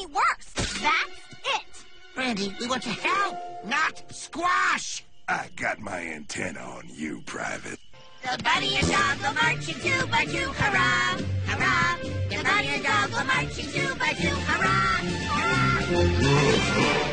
any worse. That's it. Brandy, we want to help, not squash. I got my antenna on you, Private. The bunny and dog go marching two by two, hurrah, hurrah. The bunny and dog go marching two by two, hurrah, hurrah.